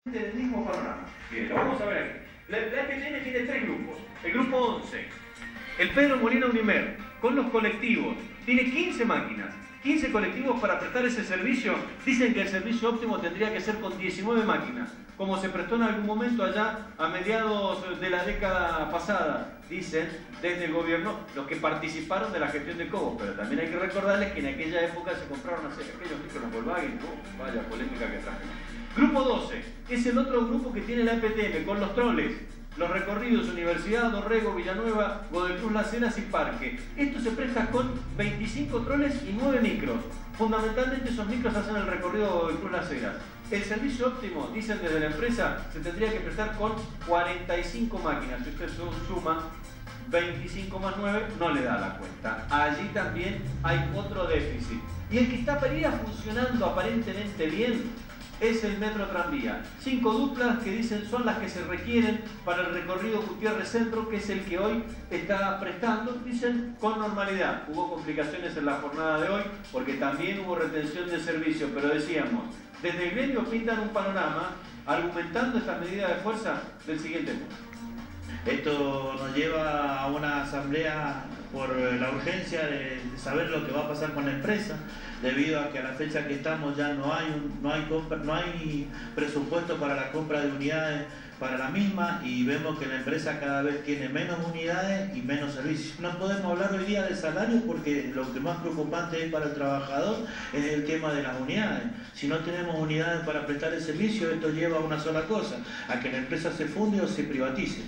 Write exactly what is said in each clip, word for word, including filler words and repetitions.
del mismo panorama. Bien, lo vamos a ver aquí. La, la E P T N tiene tres grupos. El grupo once, el Pedro Molina Unimer, con los colectivos, tiene quince máquinas, quince colectivos para prestar ese servicio. Dicen que el servicio óptimo tendría que ser con diecinueve máquinas, como se prestó en algún momento allá a mediados de la década pasada, dicen desde el gobierno, los que participaron de la gestión de Cobos. Pero también hay que recordarles que en aquella época se compraron así, aquellos micros Volkswagen. Oh, vaya polémica que trajeron. Grupo doce es el otro grupo que tiene la E P T M con los troles, los recorridos Universidad, Dorrego, Villanueva, Godoy Las Heras y Parque. Esto se presta con veinticinco troles y nueve micros. Fundamentalmente esos micros hacen el recorrido de Godoy Las Heras. El servicio óptimo, dicen desde la empresa, se tendría que prestar con cuarenta y cinco máquinas. Si usted suma veinticinco más nueve, no le da la cuenta. Allí también hay otro déficit. Y el que está funcionando aparentemente bien es el metro tranvía. Cinco duplas que dicen son las que se requieren para el recorrido Gutiérrez Centro, que es el que hoy está prestando, dicen, con normalidad. Hubo complicaciones en la jornada de hoy porque también hubo retención de servicio, pero decíamos, desde el gremio pintan un panorama argumentando esta medida de fuerza del siguiente modo. Esto nos lleva a una asamblea por la urgencia de saber lo que va a pasar con la empresa, debido a que a la fecha que estamos ya no hay, un, no hay, compra, no hay presupuesto para la compra de unidades para la misma, y vemos que la empresa cada vez tiene menos unidades y menos servicios. No podemos hablar hoy día de salarios porque lo que más preocupante es para el trabajador es el tema de las unidades. Si no tenemos unidades para prestar el servicio, esto lleva a una sola cosa, a que la empresa se funde o se privatice.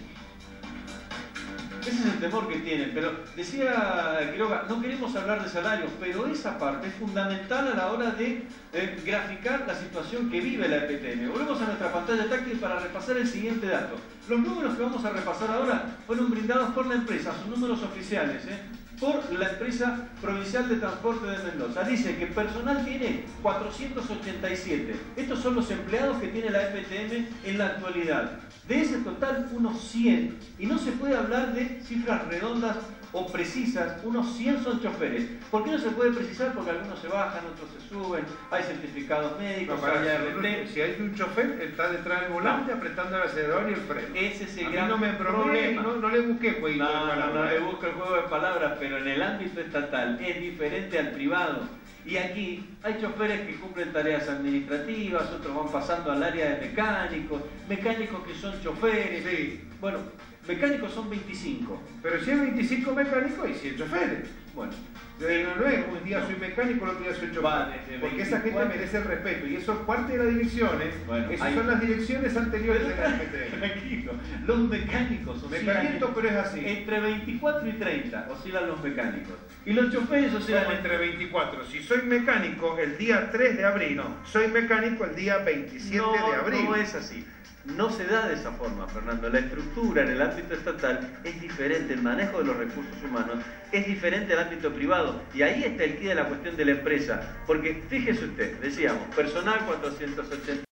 Ese es el temor que tienen, pero decía Quiroga, no queremos hablar de salarios, pero esa parte es fundamental a la hora de eh, graficar la situación que vive la E P T M. Volvemos a nuestra pantalla táctil para repasar el siguiente dato. Los números que vamos a repasar ahora fueron brindados por la empresa, son números oficiales, ¿eh? por la empresa provincial de transporte de Mendoza. Dice que personal tiene cuatrocientos ochenta y siete. Estos son los empleados que tiene la E P T M en la actualidad. De ese total, unos cien, y no se puede hablar de cifras redondas o precisas, unos cien son choferes. ¿Por qué no se puede precisar? Porque algunos se bajan, otros se suben, hay certificados médicos, no, para hay R R T. Si hay un chofer, está detrás del volante, no, apretando el acelerador y el freno. Ese es el a gran mí no me problema. No, no le busqué jueguito no, de palabras. No, no le busco el juego de palabras, pero en el ámbito estatal es diferente al privado. Y aquí hay choferes que cumplen tareas administrativas, otros van pasando al área de mecánicos, mecánicos que son choferes. Sí. Bueno, mecánicos son veinticinco. Pero si hay veinticinco mecánicos y cien choferes. Bueno. No, no es un día soy mecánico, el otro día soy chofer. Vale, porque esa gente merece el respeto. Y eso es parte de las direcciones. Bueno, esas hay... son las direcciones anteriores de la E P T M. Tranquilo. Los mecánicos Me caliento, pero es así. Entre veinticuatro y treinta oscilan los mecánicos. Y los choferes oscilan Como entre veinticuatro. Si soy mecánico el día tres de abril, no. Soy mecánico el día veintisiete no, de abril. No es así. No se da de esa forma, Fernando. La estructura en el ámbito estatal es diferente, el manejo de los recursos humanos es diferente al ámbito privado. Y ahí está el quid de la cuestión de la empresa. Porque fíjese usted, decíamos, personal cuatrocientos ochenta.